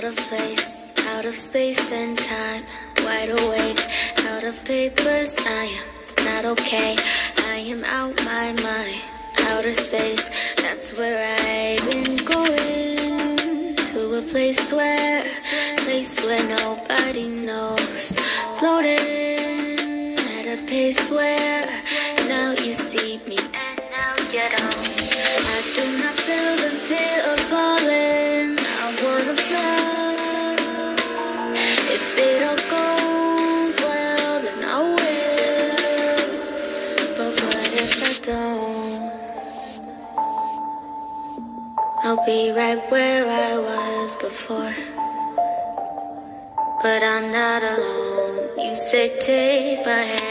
of place, out of space and time, wide awake, out of papers. I am not okay, I am out my mind, outer space, that's where I've been going. To a place where nobody knows, floating at a pace where now you see me and now you don't. I do not feel the fear of falling, I wanna fly. If it all goes well, then I will. But what if I don't? I'll be right where I was before. But I'm not alone. You say take my hand.